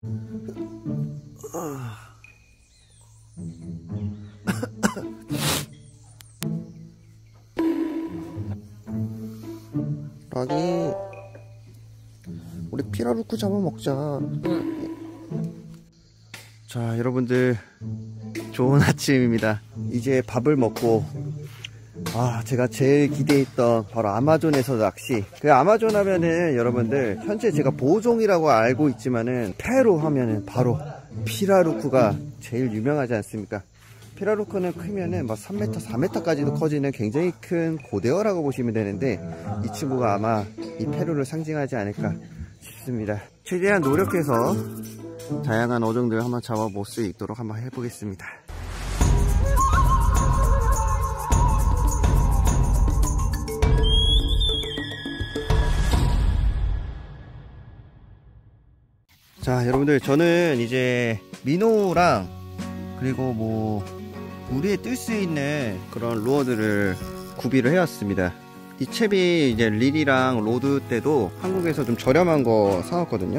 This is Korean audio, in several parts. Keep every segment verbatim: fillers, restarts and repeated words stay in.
아니, 우리 피라루쿠 잡아먹자. 자, 여러분들 좋은 아침입니다. 이제 밥을 먹고, 아, 제가 제일 기대했던 바로 아마존에서 낚시. 그 아마존 하면은 여러분들 현재 제가 보종이라고 알고 있지만은 페루 하면은 바로 피라루쿠가 제일 유명하지 않습니까? 피라루쿠는 크면은 막 삼 미터, 사 미터까지도 커지는 굉장히 큰 고대어라고 보시면 되는데, 이 친구가 아마 이 페루를 상징하지 않을까 싶습니다. 최대한 노력해서 다양한 어종들 한번 잡아볼 수 있도록 한번 해보겠습니다. 자, 여러분들 저는 이제 미노랑 그리고 뭐 물에 뜰 수 있는 그런 루어들을 구비를 해왔습니다. 이 챕이 이제 릴이랑 로드 때도 한국에서 좀 저렴한 거 사왔거든요.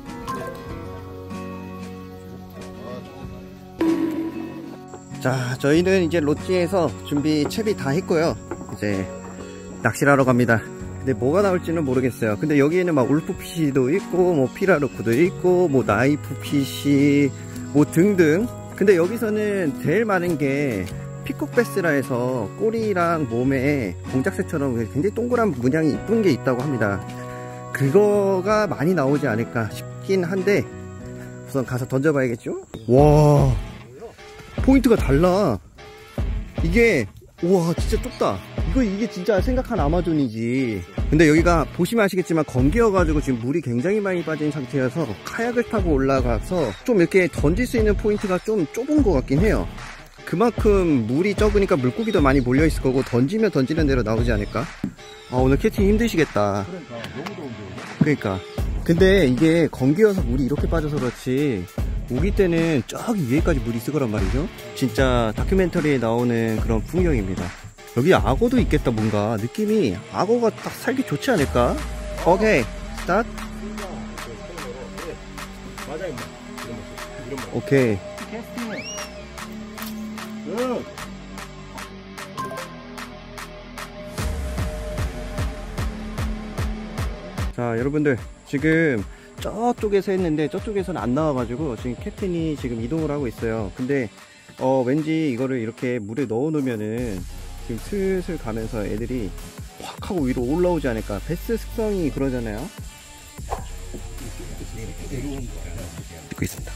자, 저희는 이제 롯지에서 준비 챕이 다 했고요. 이제 낚시를 하러 갑니다. 근데 뭐가 나올지는 모르겠어요. 근데 여기에는 막 울프피시도 있고 뭐 피라루쿠도 있고 뭐 나이프피시 뭐 등등. 근데 여기서는 제일 많은 게 피콕베스라 해서 꼬리랑 몸에 공작새처럼 굉장히 동그란 문양이 이쁜 게 있다고 합니다. 그거가 많이 나오지 않을까 싶긴 한데 우선 가서 던져봐야겠죠? 와, 포인트가 달라. 이게 우와 진짜 좁다. 이거 이게 진짜 생각한 아마존이지. 근데 여기가 보시면 아시겠지만 건기여가지고 지금 물이 굉장히 많이 빠진 상태여서 카약을 타고 올라가서 좀 이렇게 던질 수 있는 포인트가 좀 좁은 것 같긴 해요. 그만큼 물이 적으니까 물고기도 많이 몰려있을 거고 던지면 던지는 대로 나오지 않을까? 아, 오늘 캐팅 힘드시겠다. 그러니까 너무 더운데. 그러니까 근데 이게 건기여서 물이 이렇게 빠져서 그렇지 우기 때는 저기 위에까지 물이 있을 거란 말이죠. 진짜 다큐멘터리에 나오는 그런 풍경입니다. 여기 악어도 있겠다. 뭔가 느낌이 악어가 딱 살기 좋지 않을까? 오케이 스타트. 맞아 임마. 이런 거. 오케이. 캐스팅. 응. 자, 여러분들 지금 저쪽에서 했는데 저쪽에서는 안 나와가지고 지금 캡틴이 지금 이동을 하고 있어요. 근데 어 왠지 이거를 이렇게 물에 넣어 놓으면은 지금 슬슬 가면서 애들이 확 하고 위로 올라오지 않을까. 베스 습성이 그러잖아요. 듣고 있습니다.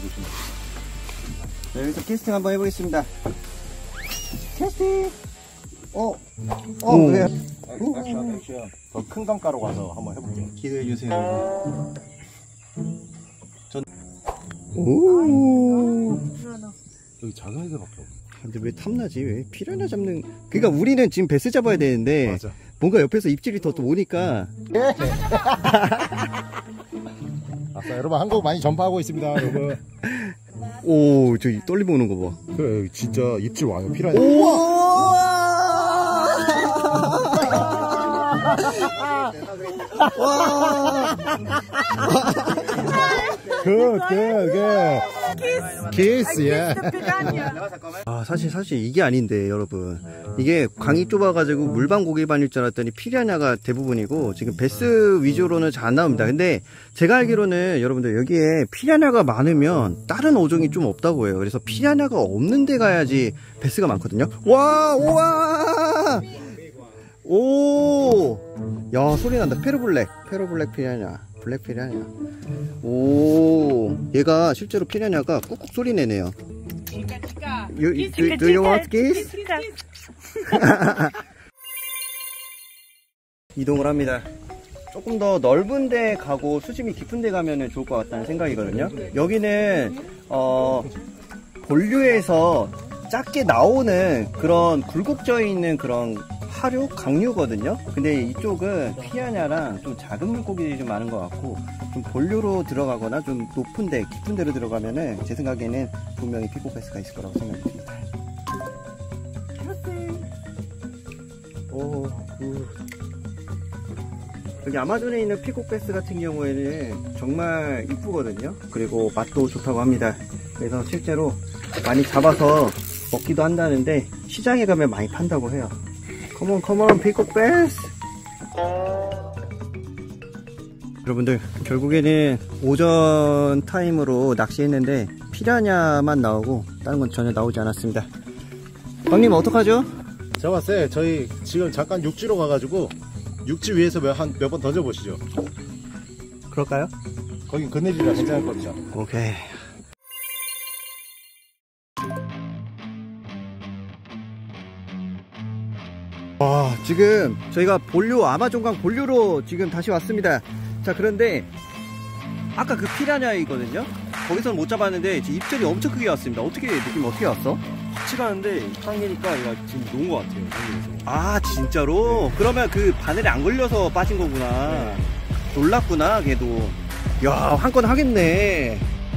네, 여기서 캐스팅 한번 해보겠습니다. 캐스팅. 어, 어, 그래요. 더 큰 강가로 가서 한번 해볼게요. 기대해주세요. 전, 오. 여기 작은 애들밖에 없어. 근데 왜 탐나지? 왜 피라냐 잡는. 그러니까 우리는 지금 베스 잡아야 되는데 맞아. 뭔가 옆에서 입질이 더 오니까. 아싸, 여러분 한국 많이 전파하고 있습니다, 여러분. 오, 저기 떨리고 오는 거 봐. 그래, 진짜 입질 와요, 피라냐. 굿, 굿, 굿. 키스, 예. 아, 사실 사실 이게 아닌데 여러분, 이게 강이 좁아가지고 물방 고기반일 줄 알았더니 피라냐가 대부분이고 지금 베스 위주로는 잘 안 나옵니다. 근데 제가 알기로는 여러분들 여기에 피라냐가 많으면 다른 어종이 좀 없다고 해요. 그래서 피라냐가 없는 데 가야지 베스가 많거든요. 와, 우와, 오, 야, 소리 난다. 페루블랙, 페루블랙 피라냐, 블랙 피라냐. 오, 얘가 실제로 피라냐가 꾹꾹 소리 내네요. You, do, do you want kiss? 이동을 합니다. 조금 더 넓은 데 가고 수심이 깊은 데 가면 좋을 것 같다는 생각이거든요. 여기는 어, 본류에서 작게 나오는 그런 굴곡져 있는 그런 하류, 강류거든요. 근데 이쪽은 피라냐랑 좀 작은 물고기들이 좀 많은 것 같고, 좀 본류로 들어가거나 좀 높은 데, 깊은 데로 들어가면은 제 생각에는 분명히 피코패스가 있을 거라고 생각이 듭니다. 오, 우. 여기 아마존에 있는 피콕 베스 같은 경우에는 정말 이쁘거든요. 그리고 맛도 좋다고 합니다. 그래서 실제로 많이 잡아서 먹기도 한다는데 시장에 가면 많이 판다고 해요. 컴온 컴온 피콕 베스. 여러분들 결국에는 오전 타임으로 낚시했는데 피라냐만 나오고 다른 건 전혀 나오지 않았습니다. 형님 어떡하죠? 잡았어요. 저희 지금 잠깐 육지로 가가지고 육지 위에서 한 몇 번 던져보시죠. 그럴까요? 거긴 그네질이라 괜찮을 겁니다. 오케이. 와, 지금 저희가 본류, 아마존강 본류로 지금 다시 왔습니다. 자, 그런데 아까 그 피라냐이거든요? 거기서는 못 잡았는데 지금 입질이 엄청 크게 왔습니다. 어떻게, 느낌 어떻게 왔어? 확실하는데 당기니까 얘가 지금 놓은 것 같아요. 당기면서. 아, 진짜로? 네. 그러면 그 바늘에 안 걸려서 빠진 거구나. 네. 놀랐구나, 걔도. 야, 한 건 하겠네.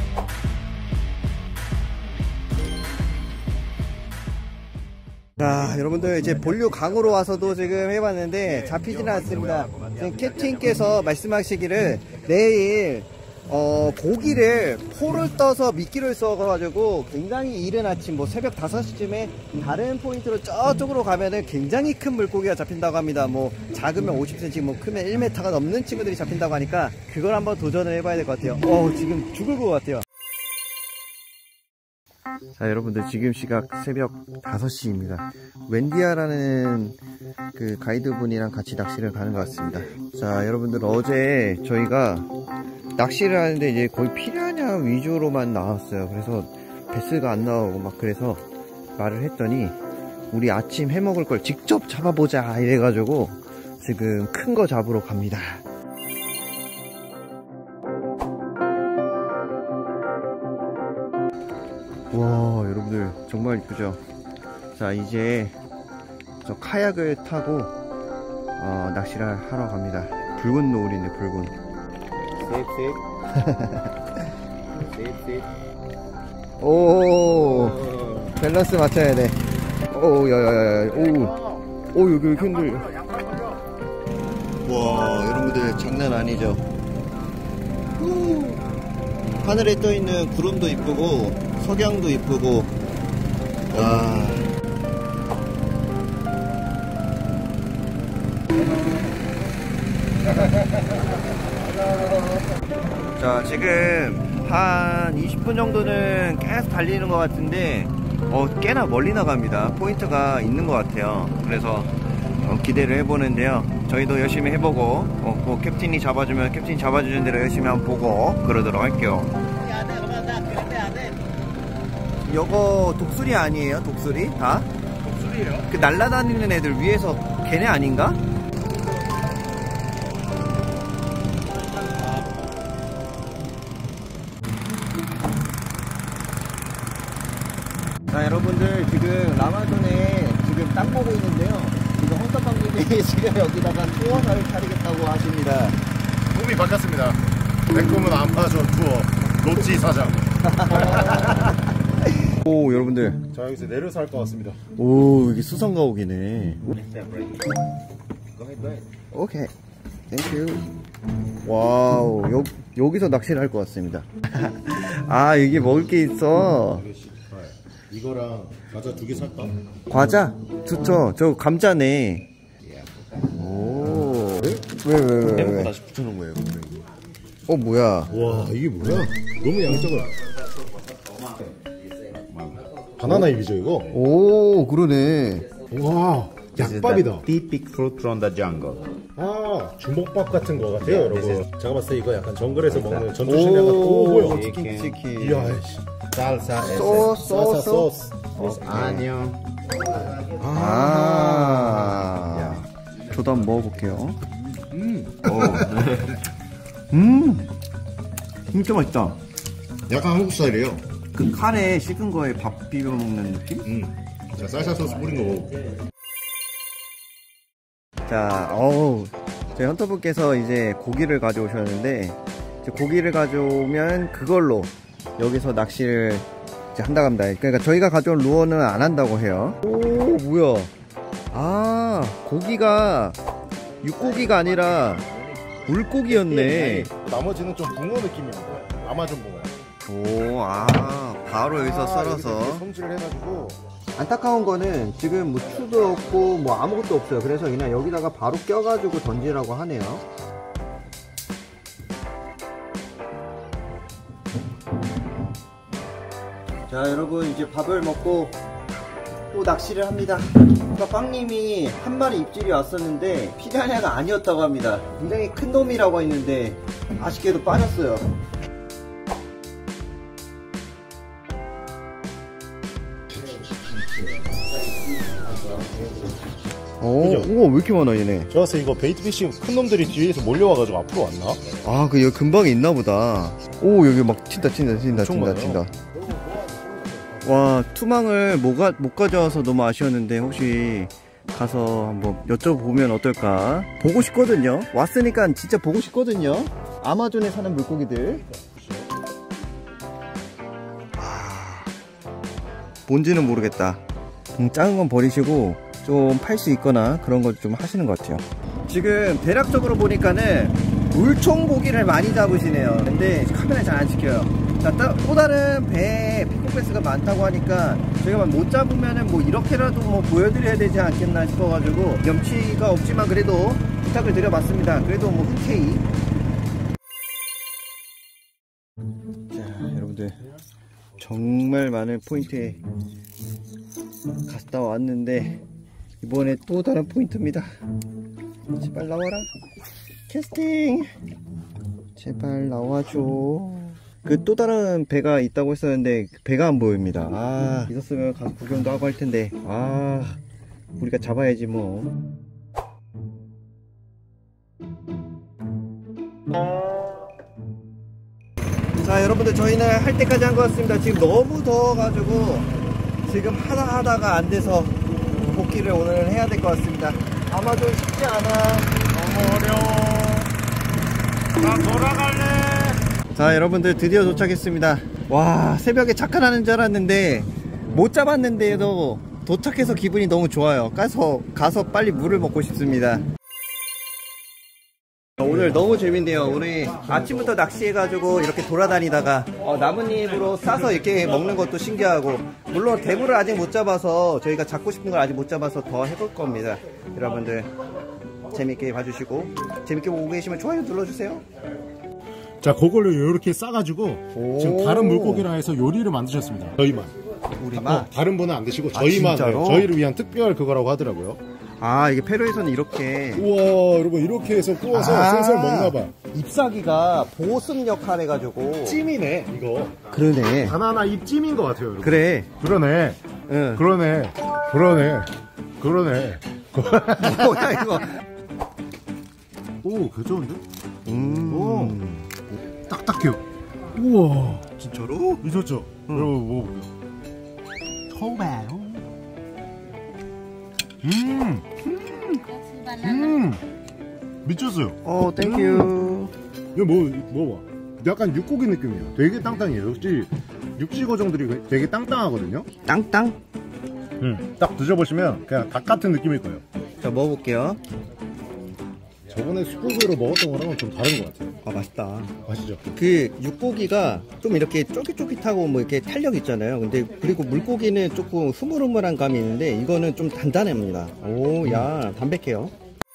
자, 여러분들 이제 본류 강으로 와서도 지금 해봤는데 잡히지는 않습니다. 지금 캡틴께서 말씀하시기를 내일 어 고기를 포를 떠서 미끼를 써가지고 굉장히 이른 아침 뭐 새벽 다섯 시쯤에 다른 포인트로 저쪽으로 가면은 굉장히 큰 물고기가 잡힌다고 합니다. 뭐 작으면 오십 센티미터, 뭐 크면 일 미터가 넘는 친구들이 잡힌다고 하니까 그걸 한번 도전을 해봐야 될 것 같아요. 어 지금 죽을 것 같아요. 자, 여러분들 지금 시각 새벽 다섯 시입니다. 웬디아라는 그 가이드분이랑 같이 낚시를 가는 것 같습니다. 자, 여러분들 어제 저희가 낚시를 하는데 이제 거의 피라냐 위주로만 나왔어요. 그래서 베스가 안 나오고 막 그래서 말을 했더니 우리 아침 해먹을 걸 직접 잡아보자 이래가지고 지금 큰 거 잡으러 갑니다. 와, 여러분들 정말 이쁘죠? 자, 이제 저 카약을 타고 어, 낚시를 하러 갑니다. 붉은 노을이네, 붉은. 오, 밸런스 맞춰야 돼. 오, 야야야야, 오, 오, 여기 여기 흔들. 와, 여러분들 장난 아니죠? 하늘에 떠 있는 구름도 이쁘고 석양도 이쁘고. 와. 자, 지금 한 이십 분 정도는 계속 달리는 것 같은데 어, 꽤나 멀리 나갑니다. 포인트가 있는 것 같아요. 그래서 어, 기대를 해보는데요. 저희도 열심히 해보고 어, 뭐 캡틴이 잡아주면 캡틴이 잡아주는 대로 열심히 한번 보고 그러도록 할게요. 요거 독수리 아니에요? 독수리? 다? 독수리예요? 그 날라다니는 애들 위에서 걔네 아닌가? 자, 여러분들 지금 라마존에 지금 땅 보고 있는데요. 지금 헌터방님이 지금 여기다가 투어를 차리겠다고 하십니다. 몸이 바뀌었습니다. 백금은 아마존 투어 로찌 사장. 오, 여러분들. 자, 여기서 내려서 할 것 같습니다. 오, 이게 수성가옥이네. 오케이. 땡큐. 와우, 여, 여기서 낚시를 할 것 같습니다. 아, 이게 먹을 게 있어. 이거랑 과자 두 개 살까? 과자? 좋죠. 저 감자네. 오. 왜, 왜, 왜, 왜? 왜? 다시 붙여놓은 거예요. 어, 뭐야. 와, 이게 뭐야? 너무 양적을. 바나나 잎이죠, 이거? 오, 그러네. 와, 약밥이다. Typical fruit from the jungle. 아, 주먹밥 같은 거 같아요, 여러분. 제가 봤을 때 이거 약간 정글에서 먹는 전투식량 같은. 오, 뭐야? 치킨, 치킨. 이야, 씨. Salsa, 소스, 살사 소스. 소스. onion. 아. 저도 한번 먹어볼게요. 음. 음. 진짜 맛있다. 약간 한국 스타일이에요. 그 카레 식은 거에 밥 비벼 먹는 느낌? 음. 자, 살사 소스 뿌린 거 먹어볼게요. 자, 어우, 저희 헌터분께서 이제 고기를 가져오셨는데, 이제 고기를 가져오면 그걸로 여기서 낚시를 이제 한다고 합니다. 그러니까 저희가 가져온 루어는 안 한다고 해요. 오, 뭐야. 아, 고기가 육고기가 아니라 물고기였네. 나머지는 좀 붕어 느낌입니다. 아마존 붕어. 오, 아, 바로 여기서 아, 썰어서. 여기서 손질을 해가지고. 안타까운 거는 지금 뭐 추도 없고 뭐 아무것도 없어요. 그래서 그냥 여기다가 바로 껴가지고 던지라고 하네요. 자, 여러분 이제 밥을 먹고 또 낚시를 합니다. 아까 빵님이 한 마리 입질이 왔었는데 피라냐가 아니었다고 합니다. 굉장히 큰 놈이라고 했는데 아쉽게도 빠졌어요. 오, 그죠? 우와, 왜 이렇게 많아 얘네. 좋았어. 이거 베이트피싱 큰 놈들이 뒤에서 몰려와가지고 앞으로 왔나? 아, 그 여기 근방에 있나 보다. 오, 여기 막 튄다 튄다 튄다 엄청 튄다 많아요. 튄다. 와, 투망을 못, 가, 못 가져와서 너무 아쉬웠는데 혹시 가서 한번 여쭤보면 어떨까? 보고 싶거든요. 왔으니까 진짜 보고 싶거든요. 아마존에 사는 물고기들. 아, 뭔지는 모르겠다. 음, 작은 건 버리시고 좀 팔 수 있거나 그런 거 좀 하시는 것 같아요. 지금 대략적으로 보니까는 물총고기를 많이 잡으시네요. 근데 카메라 잘 안 찍혀요. 자, 또 다른 배에 피코패스가 많다고 하니까 저희가 못 잡으면은 뭐 이렇게라도 뭐 보여드려야 되지 않겠나 싶어가지고 염치가 없지만 그래도 부탁을 드려봤습니다. 그래도 뭐 흔쾌히. 자, 여러분들 정말 많은 포인트에 갔다 왔는데 이번에 또 다른 포인트입니다. 제발 나와라. 캐스팅 제발 나와줘. 그 또 다른 배가 있다고 했었는데 배가 안 보입니다. 아, 있었으면 가서 구경도 하고 할 텐데 아, 우리가 잡아야지 뭐. 자, 여러분들 저희는 할 때까지 한 것 같습니다. 지금 너무 더워가지고 지금 하다 하다가 안 돼서 복귀를 오늘 해야 될 것 같습니다. 아마존 쉽지 않아. 너무 어려워. 나 돌아갈래. 자, 여러분들 드디어 도착했습니다. 와, 새벽에 착한하는 줄 알았는데 못 잡았는데도 도착해서 기분이 너무 좋아요. 가서 가서 빨리 물을 먹고 싶습니다. 오늘 너무 재밌네요. 우리 아침부터 낚시해가지고 이렇게 돌아다니다가 어, 나뭇잎으로 싸서 이렇게 먹는 것도 신기하고, 물론 대구를 아직 못 잡아서 저희가 잡고 싶은 걸 아직 못 잡아서 더 해볼 겁니다. 여러분들 재밌게 봐주시고 재밌게 보고 계시면 좋아요 눌러주세요. 자, 그걸로 이렇게 싸가지고 오. 지금 다른 물고기랑 해서 요리를 만드셨습니다. 저희만. 우리만? 어, 다른 분은 안 드시고 아, 저희만. 진짜로? 저희를 위한 특별 그거라고 하더라고요. 아, 이게 페루에서는 이렇게 우와, 여러분 이렇게 해서 구워서 아, 슬슬 먹나봐. 잎사귀가 보습 역할 해가지고 찜이네 이거. 그러네. 바나나 잎 찜인 것 같아요, 여러분. 그래. 그러네. 응. 그러네. 그러네. 그러네. 뭐야 이거. 오, 괜찮은데? 음. 오. 딱딱해요. 우와. 진짜로? 미쳤죠? 응. 여러분 뭐. 토마토. 음. 음. 미쳤어요. 어, 땡큐. 이거 뭐, 뭐, 약간 육고기 느낌이에요. 되게 땅땅해요. 역시 육지고정들이 되게 땅땅하거든요. 땅땅? 음. 딱 드셔보시면 그냥 닭 같은 느낌일 거예요. 자, 먹어볼게요. 저번에 숯불구이로 먹었던 거랑은 좀 다른 것 같아요. 아, 맛있다. 맛있죠? 그 육고기가 좀 이렇게 쫄깃쫄깃하고 뭐 이렇게 탄력 있잖아요. 근데 그리고 물고기는 조금 흐물흐물한 감이 있는데 이거는 좀 단단합니다. 오, 야, 담백해요.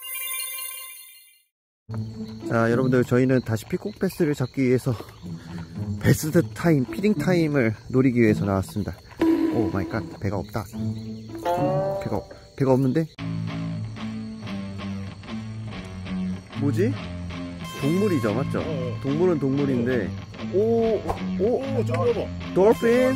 자, 여러분들 저희는 다시 피콕패스를 잡기 위해서 베스트 타임, 피딩 타임을 노리기 위해서 나왔습니다. 오 마이 갓, 배가 없다. 배가 배가 없는데? 뭐지? 동물이죠, 맞죠? 어, 어. 동물은 동물인데. 오, 오, 오, 저거 봐. 돌핀?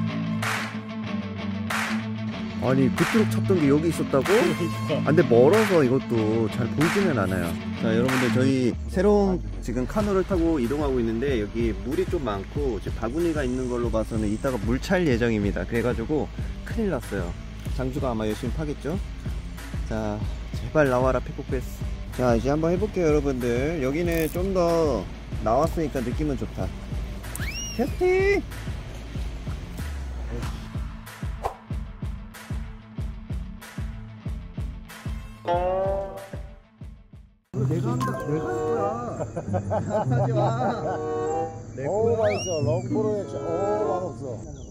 아니, 그토록 찾던 게 여기 있었다고? 아, 근데 멀어서 이것도 잘 보이지는 않아요. 자, 여러분들 저희 새로운 지금 카누를 타고 이동하고 있는데 여기 물이 좀 많고 지금 바구니가 있는 걸로 봐서는 이따가 물 찰 예정입니다. 그래가지고 큰일 났어요. 장주가 아마 열심히 파겠죠? 자, 제발 나와라 피콕패스. 자, 이제 한번 해볼게요, 여러분들. 여기는 좀 더 나왔으니까 느낌은 좋다. 캐스팅! 내가 한다. 하지 마. 내 어우 거야. 맛있어. 롱포로 액션. 어우 맛없어.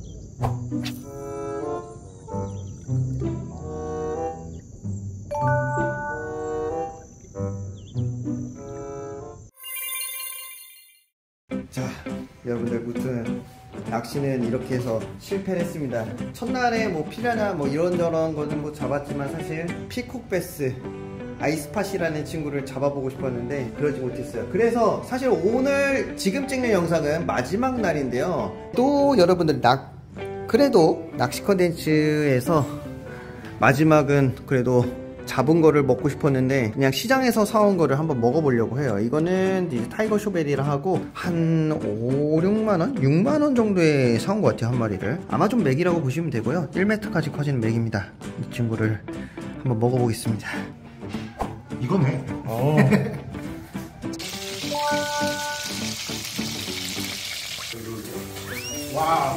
자, 여러분들 무튼 낚시는 이렇게 해서 실패를 했습니다. 첫날에 뭐 피라냐 뭐 이런저런 거는 뭐 잡았지만 사실 피콕베스 아이스팟이라는 친구를 잡아보고 싶었는데 그러지 못했어요. 그래서 사실 오늘 지금 찍는 영상은 마지막 날인데요. 또 여러분들 낚 그래도 낚시 컨텐츠에서 마지막은 그래도 잡은 거를 먹고 싶었는데 그냥 시장에서 사온 거를 한번 먹어보려고 해요. 이거는 이제 타이거 쇼베리라 하고 한 오, 육만 원? 육만 원 정도에 사온 것 같아요. 한 마리를. 아마존 맥이라고 보시면 되고요. 일 미터까지 커지는 맥입니다. 이 친구를 한번 먹어보겠습니다. 이거네. 어. 와.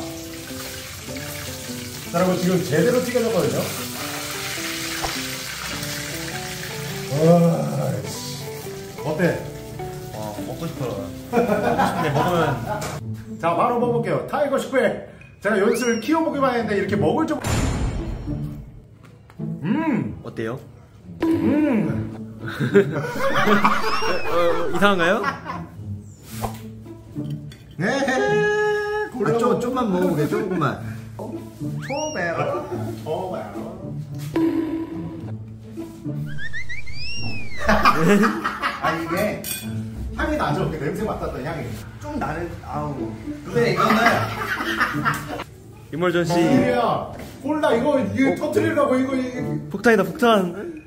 자, 여러분 지금 제대로 튀겨졌거든요. 와, 어때? 어, 먹고 싶어요. 먹고 싶은데 먹으면. 자, 바로 먹어볼게요. 타이거 슈페. 제가 연습을 키워보기만 했는데 이렇게 먹을 줄. 음, 어때요? 음. 어, 이상한가요? 네. 아, 좀, 좀만 먹어보게, 조금만. 초베라. 어, 와우. 아, 이게 향이 나죠? 그 냄새 맡았던 향이. 좀 나는, 아우. 근데 이거는. 이멀전 씨. 야, 콜라 이거 이거 터트리려고 이거, 이거. 폭탄이다 폭탄.